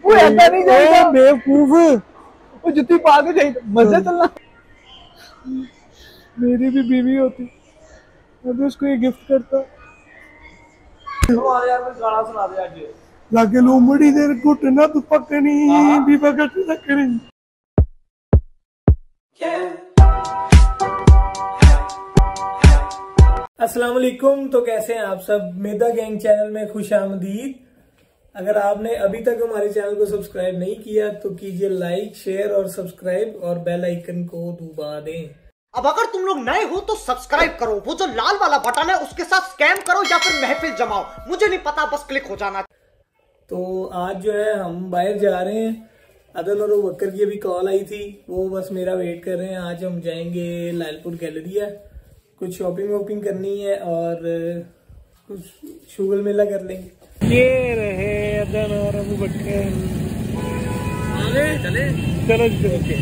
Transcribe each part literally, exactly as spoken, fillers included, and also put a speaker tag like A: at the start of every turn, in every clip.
A: वो ऐसा नहीं जाएगा
B: बेवकूफ,
A: वो जुत्ती पा के जाए मजे चलना।
B: मेरी भी बीवी होती मैं भी उसको ये गिफ्ट करता।
A: यार मैं गाना सुना दे आज
B: लागे लोमड़ी देर घुटना तू पकनी भी पकड़ सकनी। अस्सलाम वालेकुम। तो कैसे हैं आप सब? मेदा गैंग चैनल में खुशामदीद। अगर आपने अभी तक हमारे चैनल को सब्सक्राइब नहीं किया तो कीजिए लाइक, शेयर और सब्सक्राइब और बेल आइकन को दबा दें।
C: अब अगर तुम लोग नए हो तो सब्सक्राइब करो, वो जो लाल वाला बटन है उसके साथ स्कैम करो या फिर महफिल जमाओ, मुझे नहीं पता, बस क्लिक हो जाना।
B: तो आज जो है हम बाहर जा रहे हैं। अदन और बकर की अभी कॉल आई थी, वो बस मेरा वेट कर रहे हैं। आज हम जाएंगे लालपुर गैलरिया, कुछ शॉपिंग वॉपिंग करनी है और कुछ शुगल मेला कर लेंगे। ये रहे अदन और अबू बकर। चले चलो चलो।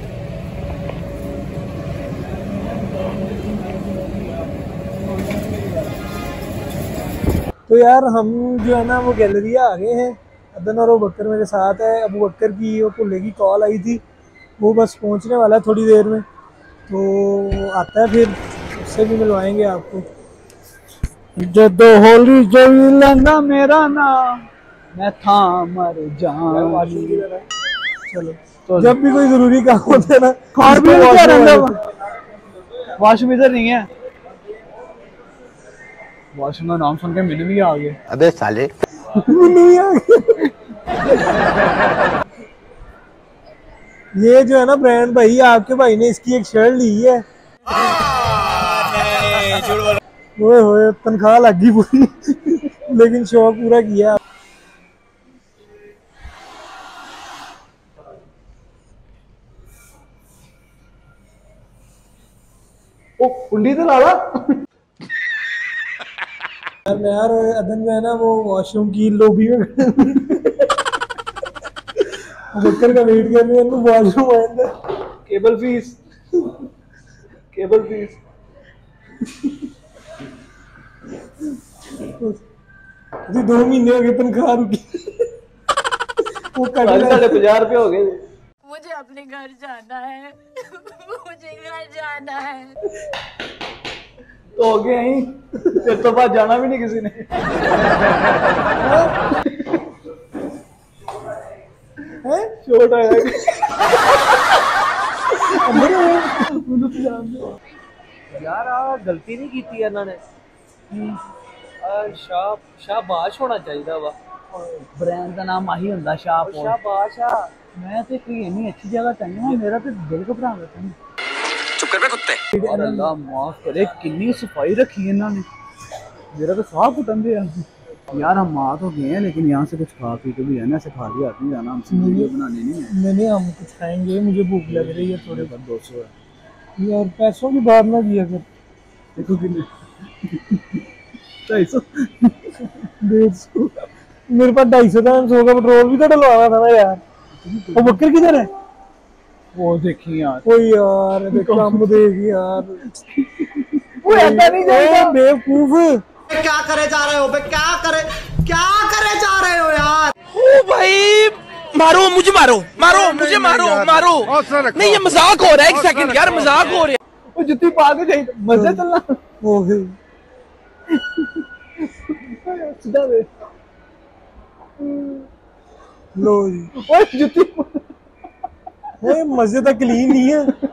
B: तो यार हम जो है ना वो गैलरिया आ गए हैं। अदन और अबू बकर मेरे साथ है। अबू बकर की वो पुल्ले की कॉल आई थी, वो बस पहुंचने वाला है थोड़ी देर में, तो आता है फिर उससे भी मिलवाएंगे आपको।
A: जदो होली जोइलना मेरा नाम मैं था मर जाऊं।
B: चलो तो जब भी कोई जरूरी काम होता है ना,
A: वॉशरूम इधर नहीं है। वॉशरूम का नाम सुन के मैंने भी आ गए।
C: अबे साले
B: नहीं आ गए। ये जो है ना ब्रांड भाई, आपके भाई ने इसकी एक शर्ट ली है। ओए होए तनख्वाह लगी पूरी लेकिन शौक पूरा किया।
A: ओ कुंडी तो लाला
B: यार मैं यार अदन जो है ना वो वॉशरूम की लॉबी में बकर का वेट कर रहे हैं। वॉशरूम आए
A: केबल फीस केबल फीस
B: दो महीने हो गए तनख्वाह रुकी। वो
A: साढ़े पचास रुपये हो गए।
D: मुझे अपने घर जाना है मुझे घर जाना है।
A: तो हो गए यहीं, फिर तो बाद जाना भी नहीं किसी ने। छोट आया यार आ गलती नहीं की थी इन्होंने। शाह शाहबाश होना चाहिए वा। ब्रांड का नाम आही होंदा शाह शाहबाश। मैं तो कोई इतनी अच्छी जगह चलना, मेरा तो दिल घबरा रहा था।
C: चुप कर बे कुत्ते।
A: और अल्लाह माफ करे कितनी सफाई रखी है इन्होंने, मेरा तो साह घुटन दे यार। हम आ तो गए हैं लेकिन यहाँ से कुछ खा पी के भी है ना, ऐसे खाली हाथ नहीं जाना। हमसे वीडियो बनाने नहीं है।
B: मैंने हम कुछ खाएंगे, मुझे भूख लग रही है। थोड़े
A: बहुत दो सौ है
B: यार, पैसों की बात ना किया कर।
A: देखो कितने ढाई सौ
B: डेढ़ सौ मेरे पास ढाई सौ था। सौ का पेट्रोल भी तो डलवाना था ना यार। वो बकर किधर है?
A: वो देखिए यार,
B: ओ यार काम देख यार।
A: वो ऐसा नहीं जाएगा
B: बेवकूफ।
C: क्या करे जा रहे हो बे, क्या करे क्या करे जा रहे हो यार?
E: ओ भाई मारो मुझे, मारो मारो मुझे, मारो मारो। नहीं ये मजाक हो रहा है, एक सेकंड यार, मजाक हो रहा है।
A: वो जुत्ती पा के जाए मजे चलना।
B: वो
A: सीधा दे
B: लो जी।
A: ओए जुत्ती
B: ओए मजे तक क्लीन नहीं है।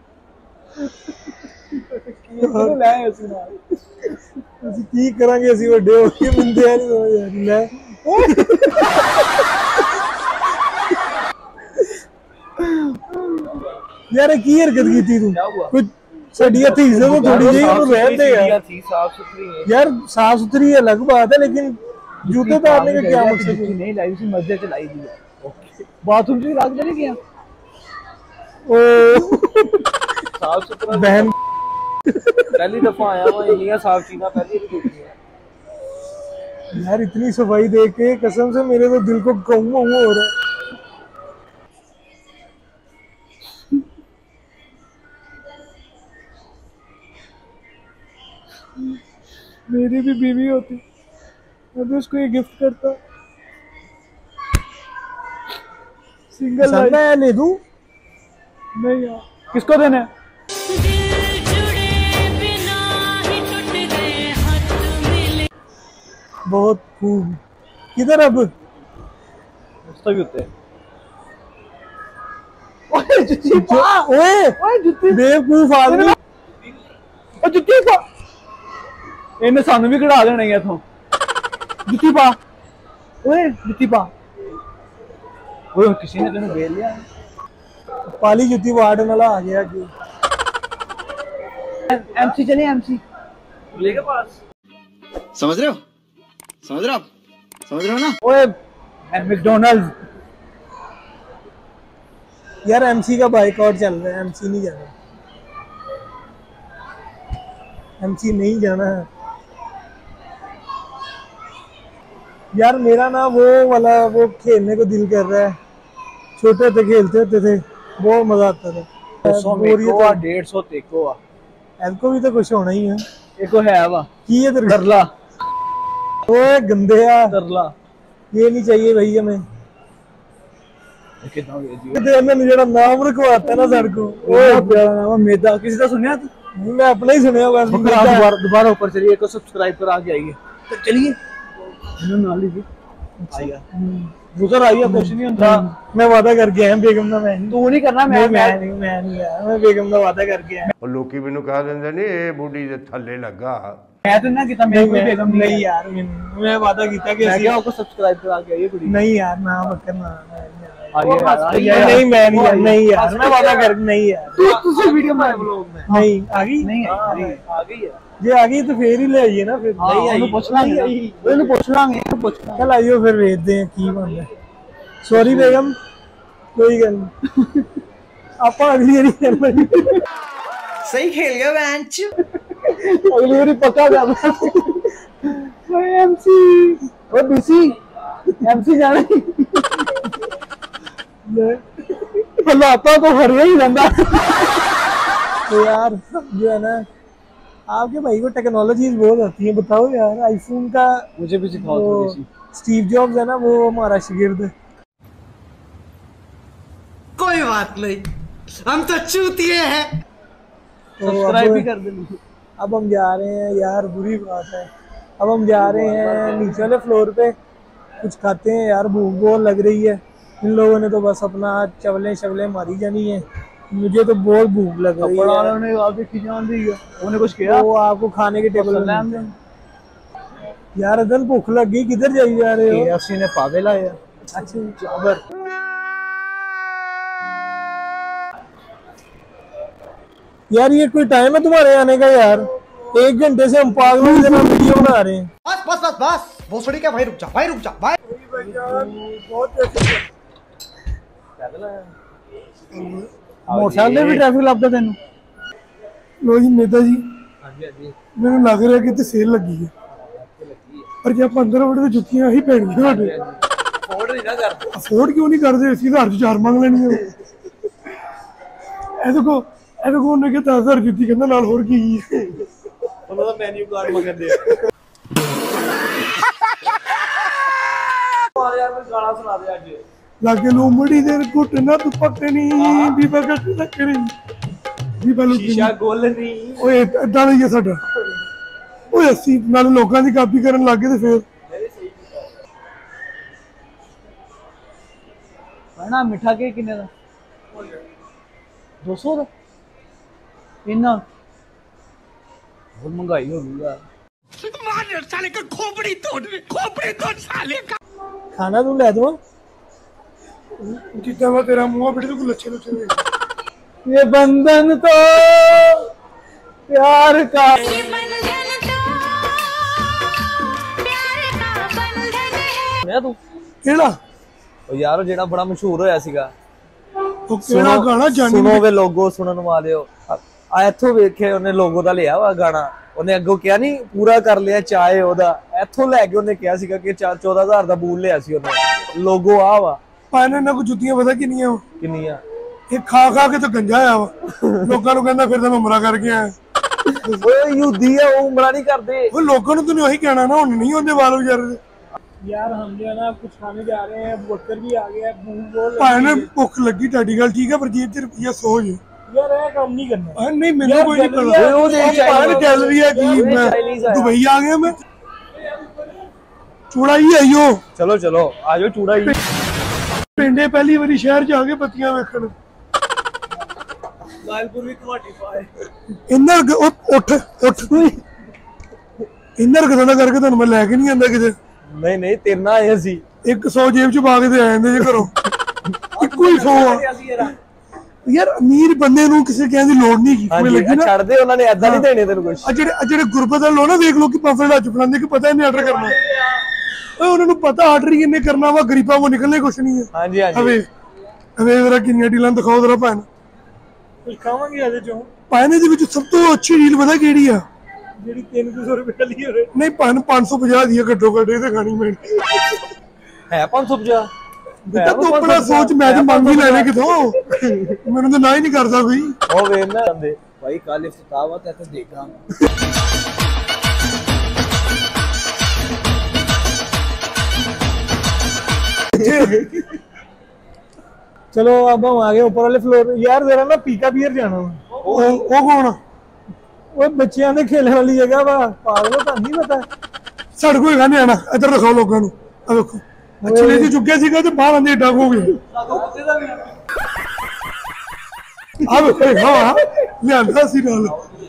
A: ले ऐसे ना
B: ਅਸੀਂ ਕੀ ਕਰਾਂਗੇ, ਅਸੀਂ ਵੱਡੇ ਹੋ ਕੇ ਬੰਦੇ ਆ ਨਹੀਂ ਲੈ। यार की हरकत की थी तू? कुछ साड़ी हथी से तो थोड़ी जी ਉਹਨੂੰ ਰਹਿਣ ਦੇ यार।
A: साफ सुथरी है
B: यार, साफ सुथरी अलग बात है लेकिन जूते उतारने का क्या मकसद है?
A: नहीं लाई थी, मस्जिद चलाई थी। ओके बाथरूम से रात चले गया।
B: ओ
A: साफ सुथरा
B: बहन
A: पहली दफा आया हुआ ये साफ चीज़ पहली भी देखी है
B: यार। इतनी सफाई देख के कसम से मेरे तो दिल को गम हो रहा है। मेरी भी बीवी होती मैं भी उसको ये गिफ्ट करता।
A: सिंगल
B: पसंद है ले दूं?
A: नहीं यार, किसको देना है?
B: बहुत खूब। किधर अब?
A: भी होते हैं। ओए जुत्ती पा,
B: ओए
A: ओए जुत्ती,
B: बेवकूफ आदमी।
A: ओ जुत्ती पा, इन्हें सानू भी कढ़ा देना है इथों। जुत्ती पा, ओए जुत्ती पा। ओए किसी ने तेन बेल लिया।
B: पाली जुत्ती वार्ड वाला आ गया कि
A: एमसी चले, एमसी लेके पास।
F: समझ रहे हो समझ रहे हो आप समझ रहे हो ना?
A: ओए मैकडॉनल्ड्स।
B: यार एमसी का बाइकआउट चल रहा है, एमसी नहीं जाना, एमसी नहीं जाना है यार। मेरा ना वो वाला वो खेलने को दिल कर रहा है। छोटे होते खेलते होते थे, बहुत मजा आता था।
A: सौ मेरे को डेढ़ सौ तेको आ,
B: इनको भी तो कुछ होना ही है।
A: एको है वा
B: की है तेरे
A: तरला,
B: ओए गंदे आ,
A: तरला
B: ये नहीं चाहिए भाई हमें।
A: कितना भेज
B: इन्होंने जेड़ा नाम रखवाता ना सर को,
A: ओए प्यारा नाम मेदा, किसी का सुनया तू?
B: मैं अपना ही सुनया बस।
A: दोबारा दोबारा ऊपर चलिए, को सब्सक्राइब करा के आइए। तो चलिए नाल लीजिए, आइए गुजर आइए, कुछ नहीं होता।
B: मैं वादा करके आया बेगम का, मैं नहीं
A: तू नहीं करना, मैं
B: मैं नहीं मैं नहीं आया, मैं बेगम का वादा करके आया।
G: और लोकी मैनू कह देंगे नहीं ये बूढ़ी दे थल्ले लगा।
A: मैं तो ना किता, मेरी कोई बेगम नहीं
B: नहीं यार, मैं वादा किया कि
A: मैं क्या आपको सब्सक्राइब करा के आइए कुड़ी।
B: नहीं यार, ना बकर ना
A: आइए
B: नहीं, मैं नहीं यार, नहीं यार, मैं वादा कर नहीं यार।
A: तू तुझे वीडियो में ब्लॉग में
B: नहीं आ गई,
A: नहीं आई, आ गई है।
B: जे आ गई तो फिर ही ले आइए ना। फिर
A: नहीं आई, पूछ लांगे, ਉਹਨੂੰ ਪੁੱਛ ਲਾਂਗੇ, ਪੁੱਛ ਲਾਂਗੇ।
B: चल आइयो फिर भेजते हैं की बनता। सॉरी बेगम, कोई गल नहीं, आप अगली बारी करना।
C: सही खेल गया बेंच।
A: अगली बारी पक्का करना। ओए एमसी, ओ बीसी, एमसी जाना ही। लाता तो हर ही रहता।
B: तो यार जो है ना, आपके भाई को टेक्नोलॉजी बहुत आती है। बताओ यार, आईफोन का
A: मुझे भी सिखाओ थोड़ी सी।
B: स्टीव जॉब्स है ना, वो हमारा शागिर्द है।
C: कोई बात नहीं, हम तो चूतिए हैं।
B: तो
A: सब्सक्राइब
B: अब-
A: भी कर देना।
B: अब हम जा रहे हैं यार, बुरी बात है। अब हम जा रहे हैं नीचे वाले फ्लोर पे, कुछ खाते हैं यार, भूख बहुत लग रही है। इन लोगों ने तो बस अपना चवले शवले मारी जानी है, मुझे तो बहुत भूख लग रही
A: कपड़ा
B: है।
A: उन्होंने आप देखी जान दी है, उन्होंने कुछ किया
B: वो आपको खाने के टेबल
A: सलाम
B: में
A: दे।
B: यार अदन भूख लग गई, किधर जाई जा रहे हो?
A: केएफसी ने पावे लाया।
B: अच्छा
A: जाबर
B: यार, ये कोई टाइम है तुम्हारे आने का यार? एक घंटे से हम पागलों की तरह वीडियो बना रहे हैं।
C: बस बस बस बस भोसड़ी क्या भाई, रुक जा भाई, रुक जा भाई।
A: मोटरसाइकिल भी ट्रैफिक लगता तेन।
B: लो जी नेता जी, ਮੈਨੂੰ ਲੱਗ ਰਿਹਾ ਕਿ ਤੇ ਸੇਲ ਲੱਗੀ ਹੈ, ਪਰ ਜੇ ਆਪਾਂ ਅੰਦਰ ਵੜੇ ਤੇ ਜੁੱਤੀਆਂ ਹੀ ਪੈਣਗੀਆਂ ਸਾਡੇ।
A: ਅਫੋਰਡ ਨਹੀਂ ਨਾ ਕਰਦੇ।
B: ਅਫੋਰਡ ਕਿਉਂ ਨਹੀਂ ਕਰਦੇ? ਅਸੀਂ ਹਜ਼ਾਰ ਚ ਚਾਰ ਮੰਗ ਲੈਣੀ ਹੈ। ਇਹ ਦੇਖੋ ਇਹ ਦੇਖੋ, ਉਹਨੇ ਕਿਹਾ ਦਸ ਹਜ਼ਾਰ ਜੁੱਤੀ, ਕਹਿੰਦਾ ਨਾਲ ਹੋਰ ਕੀ ਹੈ।
A: ਉਹਨਾਂ ਦਾ ਮੈਨੂ ਕਾਰਡ ਮੰਗਦੇ ਆ। ਯਾਰ ਮੈਂ ਗਾਣਾ ਸੁਣਾ ਦੇ ਅੱਜ।
B: ਲਾਗੇ ਲੋਮੜੀ ਦੇ ਘੁੱਟ ਨਾ ਤੂੰ ਪੱਕੇ ਨਹੀਂ ਬੀਬਾ ਕੱਟ ਲੱਕੜੀ ਬੀਬਾ ਲੁੱਟੀ
A: ਸ਼ੀਸ਼ਾ ਗੋਲ ਨਹੀਂ।
B: ਓਏ ਏਦਾਂ ਨਹੀਂ ਹੈ ਸਾਡਾ। ਓਏ ਅਸੀਂ ਨਾਲ ਲੋਕਾਂ ਦੀ ਕਾਪੀ ਕਰਨ ਲੱਗ ਗਏ ਤੇ ਫੇਰ
A: ਨਾ ਮਿੱਠਾ ਕੇਕ ਕਿੰਨੇ ਦਾ? ਦੋ ਸੌ ਦਾ। ਇੰਨਾ ਬਹੁਤ ਮਹਿੰਗਾਈ ਹੋ ਗਈ ਯਾਰ।
E: मार साले का खोपड़ी तोड़ खोपड़ी तोड़ साले का।
B: खाना तू ले दो जितना मैं तेरा मुंह बेटे तो लच्छे लच्छे।
A: ये बंधन तो प्यार का,
D: ये बंधन तो प्यार का बंधन है।
A: मैं तू
B: केड़ा
A: ਉਹ ਯਾਰ ਜਿਹੜਾ ਬੜਾ ਮਸ਼ਹੂਰ ਹੋਇਆ ਸੀਗਾ।
B: ਉਹ ਕਿਹੜਾ ਗਾਣਾ ਜਾਨੀ
A: ਸੁਣੋ ਵੇ ਲੋਗੋ ਸੁਣਨ ਵਾਲਿਓ, ਆ ਇੱਥੋਂ ਵੇਖੇ ਉਹਨੇ ਲੋਗੋ ਦਾ ਲਿਆ ਵਾ ਗਾਣਾ। ਉਹਨੇ ਅੱਗੋਂ ਕਿਹਾ ਨਹੀਂ ਪੂਰਾ ਕਰ ਲਿਆ ਚਾਹੇ ਉਹਦਾ, ਇੱਥੋਂ ਲੈ ਕੇ ਉਹਨੇ ਕਿਹਾ ਸੀਗਾ ਕਿ ਚੌਦਾਂ ਹਜ਼ਾਰ ਦਾ ਬੂਲ ਲਿਆ ਸੀ ਉਹਨੇ। ਲੋਗੋ ਆ ਵਾ।
B: ਪਾਣੇ ਨਾ ਕੋ ਜੁੱਤੀਆਂ ਪਤਾ ਕਿੰਨੀਆਂ
A: ਕਿੰਨੀਆਂ?
B: ਇਹ ਖਾ ਖਾ ਕੇ ਤਾਂ ਗੰਜਾ ਆ ਵਾ। ਲੋਕਾਂ ਨੂੰ ਕਹਿੰਦਾ ਫਿਰ ਤਾਂ ਮੈਂ ਉਮਰਾ ਕਰਕੇ ਆਇਆ।
A: ਓਏ ਯਹੂਦੀ ਆ, ਉਹ ਉਮਰਾ ਨਹੀਂ ਕਰਦੇ।
B: ਉਹ ਲੋਕਾਂ ਨੂੰ ਤੂੰ ਉਹੀ ਕਹਿਣਾ ਨਾ, ਹੁਣ ਨਹੀਂ ਹੁੰਦੇ ਵਾਲ ਵਿਚਾਰੇ ਦੇ। यार हम जो है ना कुछ खाने जा रहे हैं, बकर भी आ गया है, भूख बहुत
H: भाई ने
B: लगी है।
H: भुख लगी ਤੁਹਾਡੀ ਗੱਲ ठीक है पर जेब च रुपया सौ जे
B: यार ये काम नहीं करना।
H: भाई नहीं मैंने
B: यार,
H: कोई नहीं
B: गैलरी
H: करना
B: है,
A: वो देख
H: भाई
A: Chinese-
H: गैलरी है कि
A: वो
H: मैं
A: Chinese आया।
H: दुबई आ गया मैं चूड़ा ही आइयो
A: चलो चलो आ जाओ चूड़ा ही
H: पिंडे पहली बारी शहर च आ गए बत्तियां वेखण
B: लालपुर भी घाटी पाए।
H: इन्ना क- उठ उठ उठ इन्ना रखदा ना करके ਤੁਹਾਨੂੰ ਮੈਂ ਲੈ ਕੇ ਨਹੀਂ ਆਂਦਾ ਕਿਤੇ
A: ਨਹੀਂ ਨਹੀਂ ਤੇਰੇ ਨਾਲ ਆਏ ਅਸੀਂ
H: ਇੱਕ ਸੌ ਜੇਬ ਚ ਪਾ ਕੇ ਤੇ ਆ ਜਾਂਦੇ ਜੇ ਘਰੋਂ ਇੱਕੋ ਹੀ ਸੌ ਆ ਯਾਰ ਅਮੀਰ ਬੰਦੇ ਨੂੰ ਕਿਸੇ ਕਹਿਣ ਦੀ ਲੋੜ ਨਹੀਂ ਕੀ ਕੋਈ
A: ਹਾਂਜੀ
H: ਲੱਗੀ
A: ਇਹ
H: ਨਾ
A: ਛੱਡ ਦੇ ਉਹਨਾਂ ਨੇ ਐਦਾਂ ਨਹੀਂ ਦੇਣੇ ਤੈਨੂੰ ਕੁਝ
H: ਆ ਜਿਹੜੇ ਆ ਜਿਹੜੇ ਗੁਰਬਤ ਵਾਲੇ ਲੋਕ ਨਾ ਵੇਖ ਲੋ ਕਿ ਪੰਫਲੇਟ ਹੱਥ ਫਲਾਉਂਦੇ ਕਿ ਪਤਾ ਨਹੀਂ ਆਰਡਰ ਕਰਨਾ ਓਏ ਉਹਨਾਂ ਨੂੰ ਪਤਾ ਆਰਡਰ ਹੀ ਕਿੰਨੇ ਕਰਨਾ ਵਾ ਗਰੀਬਾਂ ਕੋ ਨਿਕਲਣੇ ਕੁਛ ਨਹੀਂ ਹੈ
A: ਹਾਂਜੀ ਹਾਂਜੀ
H: ਅਵੇ ਅਵੇ ਜ਼ਰਾ ਕਿੰਨੀਆਂ ਡੀਲਾਂ ਦਿਖਾਓ ਜ਼ਰਾ ਭੈਣ
B: ਕੁਝ ਖਾਵਾਂਗੇ ਇਹਦੇ ਚੋਂ
H: ਭੈਣ ਦੇ ਵਿੱਚ ਸਭ ਤੋਂ ਅੱਛੀ ਡੀਲ ਪਤਾ ਕਿਹੜੀ ਆ
B: ਜਿਹੜੀ ਤਿੰਨ ਸੌ ਰੁਪਏ ਵਾਲੀ ਹੋਵੇ।
H: ਨਹੀਂ ਭੈਣ ਪੰਜ ਸੌ ਪੰਜਾਹ ਦੀ ਆ ਘੱਟੋ ਘੱਟ ਇਹ ਤੇ ਖਾਣੀ ਪੈਣੀ
A: ਹੈ ਪੰਜ ਸੌ ਪੰਜਾਹ
H: ਬੇਟਾ ਤੂੰ ਆਪਣਾ ਸੋਚ ਮੈਂ ਤੇ ਮੰਗ ਹੀ ਲੈਣੇ ਕਿਥੋਂ ਮੈਨੂੰ ਤਾਂ ਨਾ ਹੀ ਨਹੀਂ ਕਰਦਾ ਕੋਈ
A: ਉਹ ਵੇਖ ਨਾ ਜਾਂਦੇ
B: भाई कल इफ्तिताह हुआ था तो देखा। चलो अब हम आ गए ऊपर वाले फ्लोर। यार जरा ना पीका बियर जाना
H: ਉਹ ਉਹ ਕੌਣ ਆ?
B: वो बच्चियां ने खेलने वाली जगह वा पागल हो नहीं पता।
H: ਸਾਡੇ ਕੋਲ ਖਾਣੇ ਆਣਾ ਇੱਧਰ ਦਿਖਾਓ ਲੋਕਾਂ ਨੂੰ ਆ ਵੇਖੋ ਅੱਛੇ ਜੀ ਚੁੱਕਿਆ ਸੀਗਾ ਤੇ ਬਾਹਰ ਆਂਦੇ ਡੱਗ ਹੋ ਗਏ ਆ ਵੇਖੋ ਹਾਂ ਲਿਆਂਦਾ ਸੀ ਨਾਲ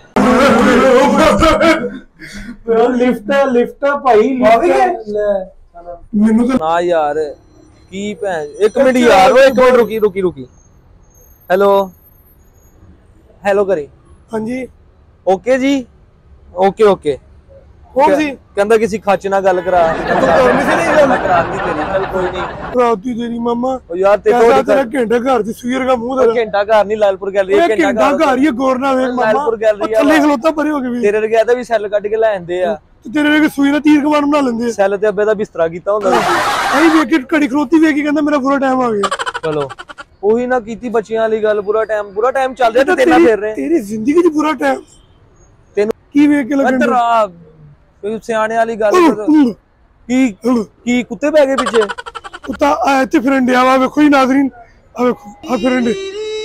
B: लिफ्ट लिफ्ट भाई
H: ਮੈਨੂੰ ਤਾਂ
A: ਨਾ ਯਾਰ ਕੀ ਭੈਣ ਇੱਕ ਮਿੰਟ ਯਾਰ ਓਏ ਇੱਕ ਮਿੰਟ ਰੁਕੀ ਰੁਕੀ ਰੁਕੀ ਹੈਲੋ ਹੈਲੋ ਕਰੀ
H: ਹਾਂਜੀ
A: ਓਕੇ ਜੀ ਓਕੇ ਓਕੇ
H: ਕੌਣ ਸੀ
A: ਕਹਿੰਦਾ ਕਿਸੇ ਖੱਚ ਨਾਲ ਗੱਲ ਕਰਾ
H: ਕਰਨੀ ਸੀ ਨਹੀਂ ਗੱਲ
A: ਕਰਾਤੀ ਤੇਰੀ ਚੱਲ ਕੋਈ ਨਹੀਂ
H: ਰਾਤ ਦੀ ਤੇਰੀ ਮਾਮਾ
A: ਉਹ ਯਾਰ ਤੇ
H: ਤੇਰਾ ਤੇਰਾ ਘੰਟਾ ਘਰ ਦੀ ਸੂਰ ਦਾ ਮੂੰਹ ਦਾ
A: ਘੰਟਾ ਘਰ ਨਹੀਂ ਲਾਲਪੁਰ ਗੈਲਰੀ
H: ਇਹ ਘੰਟਾ ਘਰ ਹੀ ਗੌਰ ਨਾ ਵੇਖ ਮਾਮਾ
A: ਲਾਲਪੁਰ ਗੈਲਰੀ
H: ਥੱਲੇ ਖਲੋਤਾ ਪਰੇ ਹੋ ਕੇ ਵੀ
A: ਤੇਰੇ ਰਗਿਆ ਤਾਂ ਵੀ ਸੈੱਲ ਕੱਢ ਕੇ ਲੈ ਆਂਦੇ ਆ
H: ਤੇ ਤੇਰੇ ਵੇਖ ਸੂਈ ਨਾਲ ਤੀਰ ਕਮਾਨ ਬਣਾ ਲੈਂਦੇ ਆ
A: ਸੈੱਲ ਤੇ ਅੱਬੇ ਦਾ ਬਿਸਤਰਾ ਕੀਤਾ ਹੁੰਦਾ
H: ਅਸੀਂ ਵੇਖ ਕੇ ਘੜੀ ਖਲੋਤੀ ਵੇਖ ਕੇ ਕਹਿੰਦਾ ਮੇਰਾ ਪੂਰਾ ਟਾਈਮ ਆ ਗਿਆ
A: ਚਲੋ ਉਹੀ ਨਾ ਕੀਤੀ ਬੱਚਿਆਂ ਵਾਲੀ ਗੱਲ ਪੂਰਾ ਟਾਈਮ ਪੂਰਾ ਟਾਮ ਚੱਲ ਰਿਹਾ ਤੇ ਤੇਰੇ ਨਾਲ ਫਿਰ ਰਹੇ
H: ਤੇਰੀ ਜ਼ਿੰਦਗੀ 'ਚ ਪੂਰਾ ਟਾਈਮ
A: ਤੈਨੂੰ
H: ਕੀ ਵੇਖ ਕੇ ਲੱਗਣ
A: ਅੰਦਰ ਆ ਕੋਈ ਸਿਆਣੇ ਵਾਲੀ ਗੱਲ ਕੀ ਕੀ ਕੁੱਤੇ ਪੈ ਗਏ ਪਿੱਛੇ
H: ਕੁੱਤਾ ਆ ਇੱਥੇ ਫਿਰਨ ਡਿਆ ਵਾ ਵੇਖੋ ਜੀ ਨਾਜ਼ਰੀਨ ਆ ਵੇਖੋ ਆ ਫਿਰਨ ਡੇ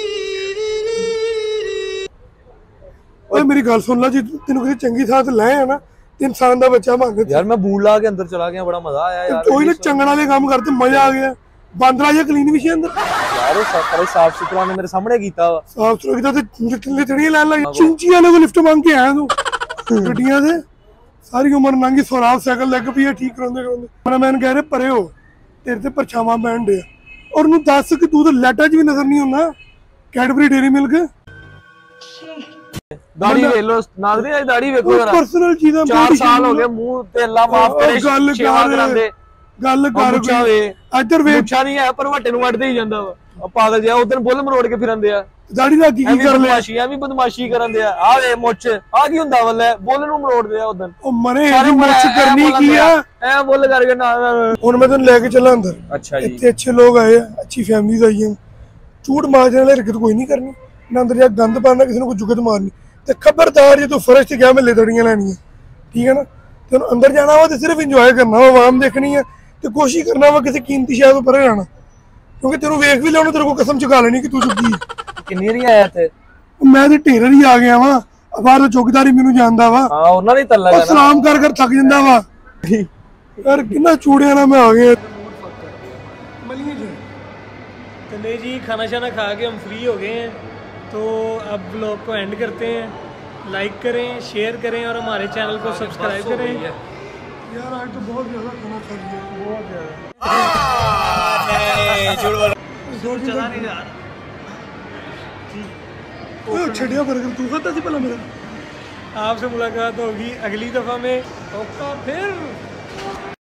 H: ਓਏ ਮੇਰੀ ਗੱਲ ਸੁਣ ਲੈ ਜੀ ਤੈਨੂੰ ਕਿਸੇ ਚੰਗੀ ਥਾਂ ਤੇ ਲੈ ਆ ਨਾ ਤੇ ਇਨਸਾਨ ਦਾ ਬੱਚਾ ਬਣ
A: ਯਾਰ ਮੈਂ ਬੂਲ ਲਾ ਕੇ ਅੰਦਰ ਚਲਾ ਗਿਆ ਬੜਾ ਮਜ਼ਾ ਆਇਆ ਯਾਰ
H: ਕੋਈ ਨਾ ਚੰਗਣ ਵਾਲੇ ਕੰਮ ਕਰਦੇ ਮਜ਼ਾ ਆ ਗਿਆ ਬਾਂਦਰਾ ਜਿਹਾ ਕਲੀਨ ਵੀ ਸੀ ਅੰਦਰ
A: ਯਾਰ ਉਹ ਸਾਰੇ ਸਾਫ ਸੁਥਰਾ ਨੇ ਮੇਰੇ ਸਾਹਮਣੇ ਕੀਤਾ ਵਾ
H: ਸਾਫ ਸੁਥਰਾ ਕੀਤਾ ਤੇ ਜਿੱਤਲੇ ਤੜੀਆਂ ਲੈਣ ਲੱਗ ਚਿੰਚੀਆਂ ਨੇ ਕੋ ਲਿਫਟ ਮੰਗ ਕੇ ਆਇਆ ਤੂੰ ਗੱਡੀਆਂ ਦੇ ਸਾਰੀ ਉਮਰ ਲੰਘੀ ਸੋਰਾਬ ਸਾਈਕਲ ਲੱਗ ਪਈ ਠੀਕ ਕਰਾਉਂਦੇ ਕਰਾਉਂਦੇ ਮੇਰਾ ਮੈਨ ਕਹਿ ਰਿਹਾ ਪਰੇ ਹੋ ਤੇਰੇ ਤੇ ਪਰਛਾਵਾਂ ਪੈਣ ਡਿਆ ਔਰ ਨੂੰ ਦੱਸ ਕਿ ਤੂੰ ਤਾਂ ਲੈਟਾਂ 'ਚ ਵੀ ਨਜ਼ਰ ਨਹੀਂ ਹੁੰਦਾ ਕੈਡਬਰੀ ਡੇਰੀ ਮਿਲਕ
A: ਦਾੜੀ ਵੇਖ ਲੋ ਨਾਜ਼ਰੀ ਦੀ ਦਾੜੀ ਵੇਖੋ ਜਰਾ
H: ਪਰਸਨਲ ਚੀਜ਼ਾਂ
A: ਚਾਰ ਸਾਲ ਹੋ ਗਏ ਮੂੰਹ ਤੇ ਅੱਲਾ ਮਾਫ ਕਰੇ
H: ਗੱਲ
A: ਸੇਵਾ ਕਰਾਂਦੇ
H: ਗੱਲ ਕਰ
A: ਮੁੱਛਾਂ ਵੇ
H: ਇੱਧਰ ਵੇਖ
A: ਮੁੱਛਾਂ ਨਹੀਂ ਹੈ ਪਰ ਵੱਟੇ ਨੂੰ ਵੱਢਦੇ ਹੀ ਜਾਂਦਾ ਵਾ ਆ ਪਾਗਲ ਜਿਹਾ ਉਦੋਂ ਬੁੱਲ ਮਰੋੜ ਕੇ ਫਿਰੰਦੇ ਆ
H: ਦਾੜੀ ਦਾ ਕੀ ਕੀ
A: ਐਵੇਂ
H: ਕਰ ਲਿਆ
A: ਬਦਮਾਸ਼ੀ ਐਵੇਂ ਬਦਮਾਸ਼ੀ ਕਰਨ ਆ ਆ ਵੇ ਮੁੱਛ ਆ ਕੀ ਹੁੰਦਾ ਵੱਲੇ ਬੁੱਲ ਨੂੰ ਮਰੋੜਦੇ ਆ ਉਦੋਂ
H: ਉਹ ਮਰੇ ਇਹਦੀ ਮੁੱਛ ਕਰਨੀ ਕੀ ਆ
A: ਐ ਬੁੱਲ ਕਰਕੇ ਨਾ
H: ਹੁਣ ਮੈਂ ਤੈਨੂੰ ਲੈ ਕੇ ਚੱਲਾਂ ਅੰਦਰ
A: ਅੱਛਾ ਜੀ
H: ਇੱਥੇ ਅੱਛੇ ਲੋਕ ਆਏ ਆ ਅੱਛੀ ਫੈਮਿਲੀਜ਼ ਆਈਆਂ ਝੂਠ ਮਾਰਨ ਵਾਲੇ ਹਰਕਤ ਕੋਈ ਨਹੀਂ ਕਰਨੀ ਨਾ ਅੰਦਰ ਜਾ ਗੰਦ ਪਾਣਾ ਕਿਸੇ ਨੂੰ ਕੋਈ ਜੁਗਤ ਮਾਰਨੀ ਤੇ ਖਬਰਦਾਰ ਜੇ ਤੂੰ ਫਰਸ਼ ਤੇ ਗਿਆ ਮੈਂ ਲੇਦੜੀਆਂ ਲੈਣੀਆਂ ਠੀਕ ਹੈ ਨਾ ਤੈਨੂੰ ਅੰਦਰ ਜਾਣਾ ਵਾ ਤੇ ਸਿਰਫ ਇੰਜੋਏ ਕਰਨਾ ਵਾ ਆਵਾਮ ਦੇਖਣੀ ਆ ਤੇ ਕੋਸ਼ਿਸ਼ ਕਰਨਾ ਵਾ ਕਿਸੇ ਕੀਮਤੀ ਸ਼ੈ ਤੋਂ ਪਰੇ ਜਾਣਾ ਕਿਉਂਕਿ ਤੈਨੂੰ ਵੇਖ ਵੀ ਲਿਆਉਣਾ ਤੇਰੇ ਕੋਲ ਕਸਮ ਚੁਕਾ ਲੈਣੀ ਕਿ ਤੂੰ ਚੁੱਕੀ
A: ਕਿੰਨੀ ਰੀ ਆਇਆ ਤੇ
H: ਮੈਂ ਤੇ ਢੇਰ ਹੀ ਆ ਗਿਆ ਵਾ ਬਾਹਰ ਚੌਕੀਦਾਰੀ ਮੈਨੂੰ ਜਾਣਦਾ ਵਾ
A: ਹਾਂ ਉਹਨਾਂ ਨੇ ਤੱਲਾ
H: ਉਹ ਸਲਾਮ ਕਰ ਕਰ ਥੱਕ ਜਾਂਦਾ ਵਾ ਯਾਰ ਕਿੰਨਾ ਚੂੜਿਆਂ ਨਾਲ ਮੈਂ ਆ ਗਿਆ
B: चले जी खाना शाना खा के हम फ्री हो गए हैं तो अब ब्लॉग को एंड करते हैं। लाइक करें शेयर करें और हमारे चैनल को सब्सक्राइब करें।
H: यार आज तो बहुत ज्यादा खाना खा लिया
B: बहुत ज़्यादा चला नहीं जा
H: ओए छड़िया बर्गर तू खाता थी भला मेरा
B: आपसे मुलाकात होगी अगली दफ़ा में। ओका फिर